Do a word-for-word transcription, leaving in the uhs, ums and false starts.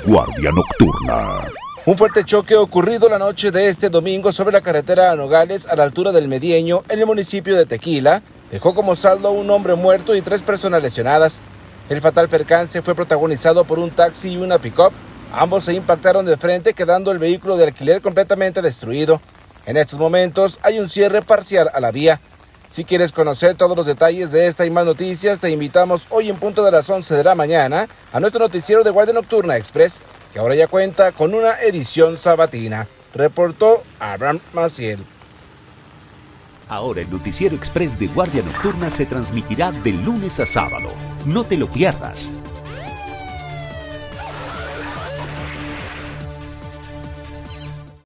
Guardia Nocturna. Un fuerte choque ocurrido la noche de este domingo sobre la carretera a Nogales a la altura del Medieño en el municipio de Tequila dejó como saldo a un hombre muerto y tres personas lesionadas. El fatal percance fue protagonizado por un taxi y una pick-up. Ambos se impactaron de frente, quedando el vehículo de alquiler completamente destruido. En estos momentos hay un cierre parcial a la vía. Si quieres conocer todos los detalles de esta y más noticias, te invitamos hoy en punto de las once de la mañana a nuestro noticiero de Guardia Nocturna Express, que ahora ya cuenta con una edición sabatina. Reportó Abraham Maciel. Ahora el noticiero express de Guardia Nocturna se transmitirá de lunes a sábado. No te lo pierdas.